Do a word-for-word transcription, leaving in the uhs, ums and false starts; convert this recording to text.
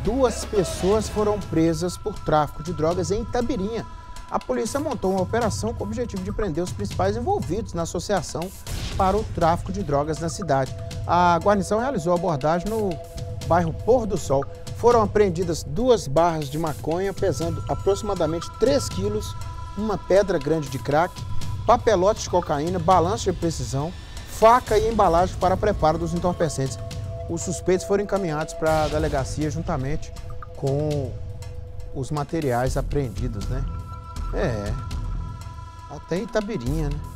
Duas pessoas foram presas por tráfico de drogas em Itabirinha. A polícia montou uma operação com o objetivo de prender os principais envolvidos na associação para o tráfico de drogas na cidade. A guarnição realizou a abordagem no bairro Pôr do Sol. Foram apreendidas duas barras de maconha pesando aproximadamente três quilos, uma pedra grande de crack, papelotes de cocaína, balanço de precisão, faca e embalagem para preparo dos entorpecentes. Os suspeitos foram encaminhados para a delegacia juntamente com os materiais apreendidos, né? É, até Itabirinha, né?